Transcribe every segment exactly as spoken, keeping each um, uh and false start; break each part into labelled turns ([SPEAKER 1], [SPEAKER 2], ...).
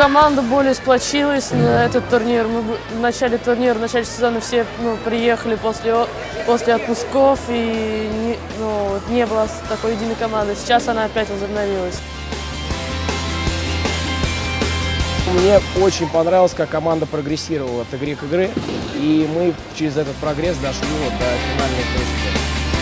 [SPEAKER 1] команда более сплочилась на этот турнир. Мы в начале турнира, в начале сезона все ну, приехали после, после отпусков, и не, ну, не было такой единой команды. Сейчас она опять возобновилась.
[SPEAKER 2] Мне очень понравилось, как команда прогрессировала от игры к игре, и мы через этот прогресс дошли вот до финальной точки.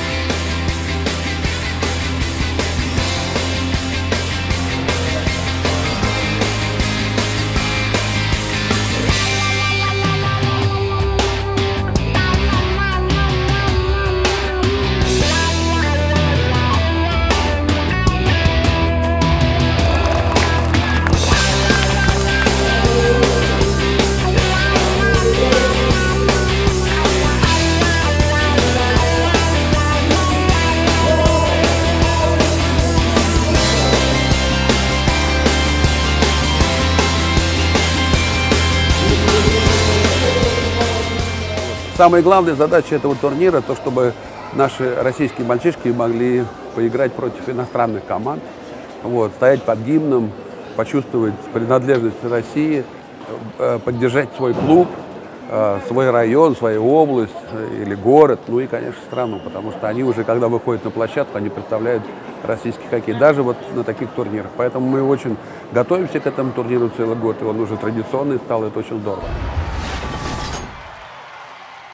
[SPEAKER 3] Самая главная задача этого турнира – то, чтобы наши российские мальчишки могли поиграть против иностранных команд, вот, стоять под гимном, почувствовать принадлежность России, поддержать свой клуб, свой район, свою область или город, ну и, конечно, страну, потому что они уже, когда выходят на площадку, они представляют российский хоккей, даже вот на таких турнирах. Поэтому мы очень готовимся к этому турниру целый год, и он уже традиционный стал, это очень здорово.